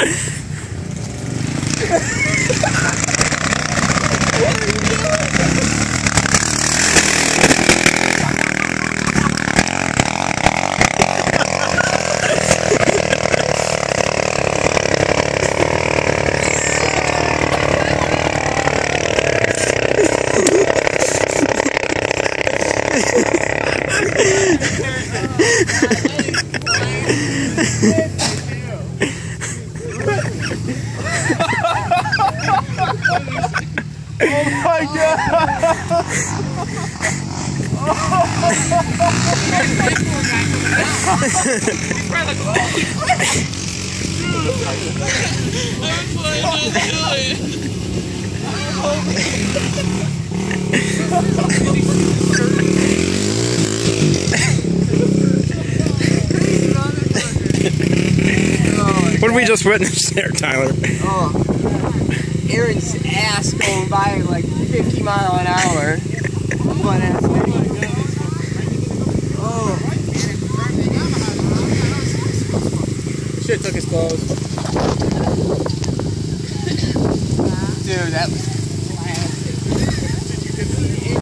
Oh my God! What did we just witness there, Tyler? Oh, Aaron's ass going by like 50 mile an hour. Butt ass. Oh. Shit took his clothes. Dude, that was